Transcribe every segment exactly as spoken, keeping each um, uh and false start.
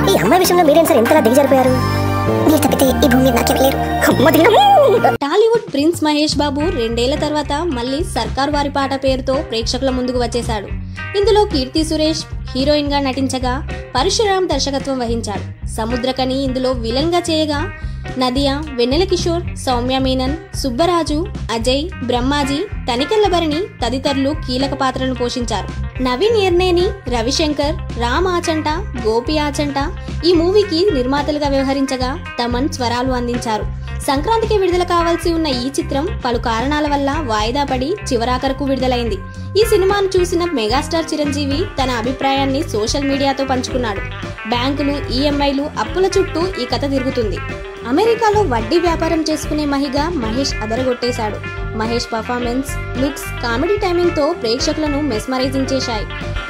ఈ అమ్మాయి విషయంలో మీరేం సార్ ఎంతలా దిగజారిపోయారు? మీరు తప్పితే ఈ భూమి మీద నాకే లేరు. టాలీవుడ్ ప్రిన్స్ మహేష్ బాబు రెండేళ్ల తర్వాత మళ్ళీ సర్కారు వారి పాట పేరుతో ప్రేక్షకుల ముందుకు వచ్చేశాడు. ఇందులో కీర్తి సురేష్ హీరోయిన్ గా నటించగా పరశురామ్ దర్శకత్వం వహించాడు. సముద్రకని ఇందులో విలన్ గా చేయగా నదియా, వెన్నెల కిషోర్, సౌమ్య మీనన్, సుబ్బరాజు, అజయ్, బ్రహ్మాజీ, తనికెళ్ల భరణి తదితరులు కీలక పాత్రలను పోషించారు. నవీన్ ఎర్నేని, రవిశంకర్, రామ్ ఆచంట, గోపి ఆచంట ఈ మూవీకి నిర్మాతలుగా వ్యవహరించగా తమన్ స్వరాలు అందించారు. సంక్రాంతికి విడుదల కావాల్సి ఉన్న ఈ చిత్రం పలు కారణాల వల్ల వాయిదా పడి చివరాఖరకు విడుదలైంది. ఈ సినిమాను చూసిన మెగాస్టార్ చిరంజీవి తన అభిప్రాయాన్ని సోషల్ మీడియాతో పంచుకున్నాడు. బ్యాంకులు, ఈఎంఐలు, అప్పుల చుట్టూ ఈ కథ తిరుగుతుంది. అమెరికాలో వడ్డీ వ్యాపారం చేసుకునే మహిగా మహేష్ అదరగొట్టేశాడు. Mahesh performance, looks, comedy timing తో ప్రేక్షకులను మెస్మరైజింగ్ చేశాయి.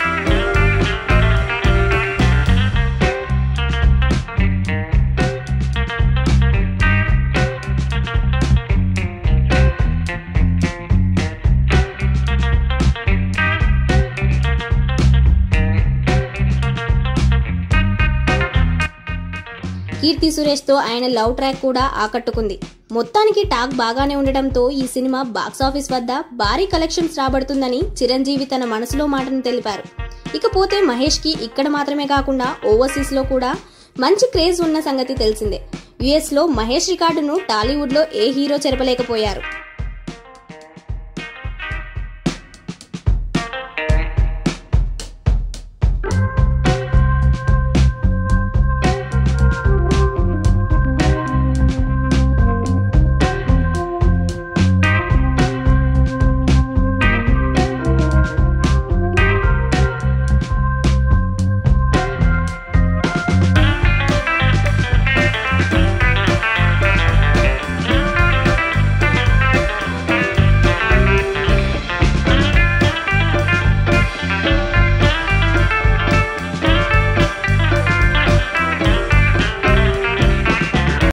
కీర్తి సురేష్ తో ఆయన లవ్ ట్రాక్ కూడా ఆకట్టుకుంది. మొత్తానికి టాక్ బాగానే ఉండటంతో ఈ సినిమా బాక్సాఫీస్ వద్ద భారీ కలెక్షన్స్ రాబడుతుందని చిరంజీవి తన మనసులో మాటను తెలిపారు. ఇకపోతే మహేష్ కి ఇక్కడ మాత్రమే కాకుండా ఓవర్సీస్ లో కూడా మంచి క్రేజ్ ఉన్న సంగతి తెలిసిందే. యుఎస్ లో మహేష్ రికార్డును టాలీవుడ్ లో ఏ హీరో చెరపలేకపోయారు.